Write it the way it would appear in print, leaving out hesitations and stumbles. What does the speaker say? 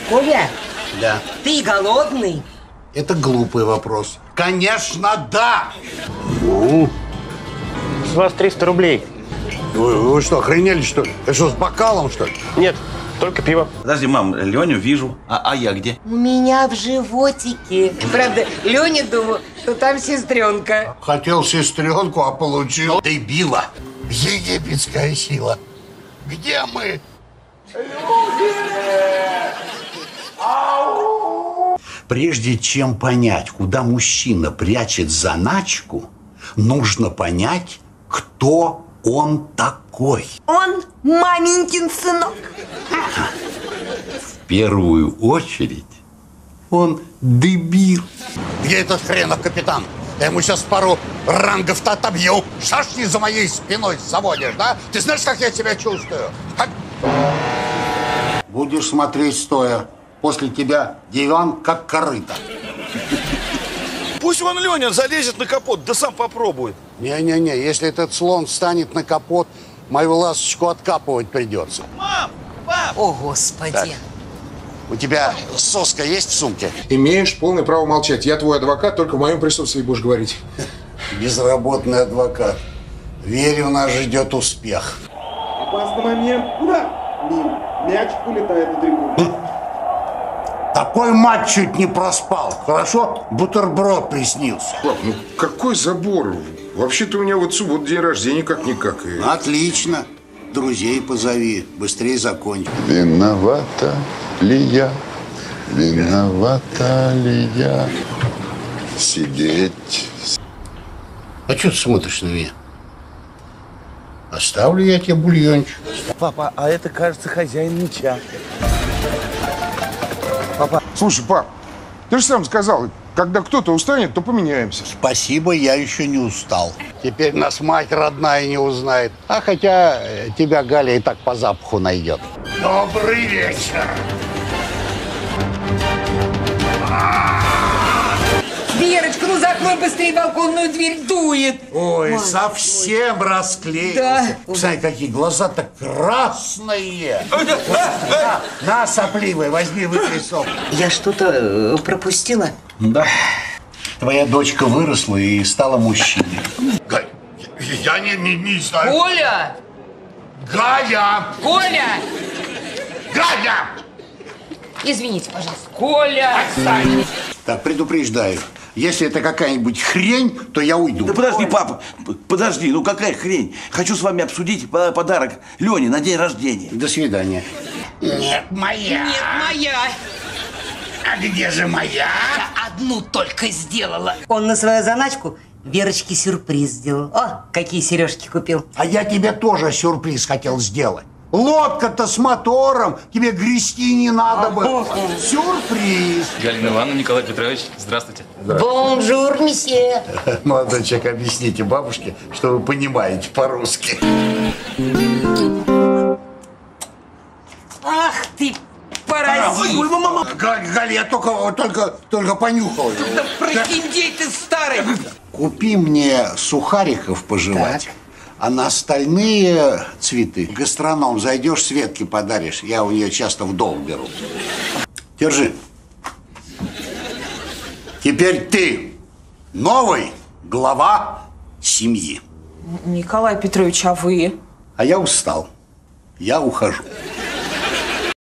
Коля, Да. ты голодный? Это глупый вопрос. Конечно, да! С вас 300 рублей. Вы что, охренели, что ли? Это что, с бокалом, что ли? Нет, только пиво. Подожди, мам, Леню вижу. А я где? У меня в животике. Правда, Леня думал, что там сестренка. Хотел сестренку, а получил дебила. Египетская сила. Где мы? Прежде чем понять, куда мужчина прячет заначку, нужно понять, кто он такой. Он маменькин сынок. В первую очередь, он дебил. Где этот хренов капитан? Я ему сейчас пару рангов-то отобью. Шашни за моей спиной заводишь, да? Ты знаешь, как я себя чувствую? Будешь смотреть стоя. После тебя диван как корыто. Пусть вон Леня залезет на капот, да сам попробует. Не-не-не, если этот слон встанет на капот, мою ласточку откапывать придется. Мам! Пап! О, Господи. Так. У тебя соска есть в сумке? Имеешь полное право молчать. Я твой адвокат, только в моем присутствии будешь говорить. Безработный адвокат. Верю, нас ждет успех. Опасный момент. Куда? Мимо. Мяч улетает на трибуну. Такой матч чуть не проспал. Хорошо? Бутерброд приснился. Пап, ну какой забор? Вообще-то у меня вот суббота день рождения как-никак. И... Отлично. Друзей позови. Быстрее закончим. Виновата ли я? Виновата ли я? Сидеть. А что ты смотришь на меня? Оставлю я тебе бульончик. Папа, а это, кажется, хозяин мяча. Слушай, пап, ты же сам сказал, когда кто-то устанет, то поменяемся. Спасибо, я еще не устал. Теперь нас мать родная не узнает. А хотя тебя Галя и так по запаху найдет. Добрый вечер. Верочка, ну закрой быстрее балконную дверь, дует. Ой, совсем расклеился. Да. Посмотри, какие глаза-то красные. На, сопливый, возьми, вытри сок. Я что-то пропустила? Да. Твоя дочка выросла и стала мужчиной. Галь, я не знаю. Коля! Галя! Коля! Галя! Извините, пожалуйста. Коля! Отстань! Так, предупреждаю. Если это какая-нибудь хрень, то я уйду. Да подожди, папа, подожди, ну какая хрень? Хочу с вами обсудить подарок Лене на день рождения. До свидания. Нет, моя. Нет, моя! А где же моя? Я одну только сделала. Он на свою заначку Верочке сюрприз сделал. О, какие сережки купил. А я тебе тоже сюрприз хотел сделать. Лодка-то с мотором, тебе грести не надо было. Сюрприз. Галина Ивановна, Николай Петрович, здравствуйте. Бонжур, месье. Молодой человек, объясните бабушке, что вы понимаете по-русски. Ах ты, паразит. Галь, я только понюхал. Да прохиндей ты старый. Купи мне сухариков пожевать. Так. А на остальные цветы гастроном зайдешь, Светке подаришь. Я у нее часто в долг беру. Держи. Теперь ты новый глава семьи. Николай Петрович, а вы? А я устал. Я ухожу.